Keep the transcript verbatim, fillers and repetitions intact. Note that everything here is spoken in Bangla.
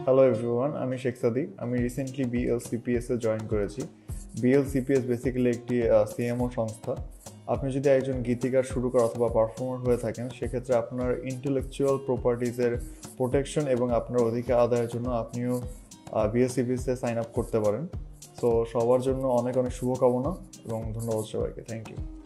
হ্যালো এভরিওয়ান, আমি শেখ সাদি। আমি রিসেন্টলি বিএলসিপিএস এ জয়েন করেছি। বিএলসিপিএস বেসিক্যালি একটি সিএমও সংস্থা। আপনি যদি একজন গীতিকার, সুরকার অথবা পারফর্মার হয়ে থাকেন, সেক্ষেত্রে আপনার ইন্টেলেকচুয়াল প্রপার্টিজের প্রোটেকশন এবং আপনার অধিকার আদায়ের জন্য আপনিও বিএলসিপিএস এ সাইন আপ করতে পারেন। সো সবার জন্য অনেক অনেক শুভকামনা এবং ধন্যবাদ সবাইকে। Thank you.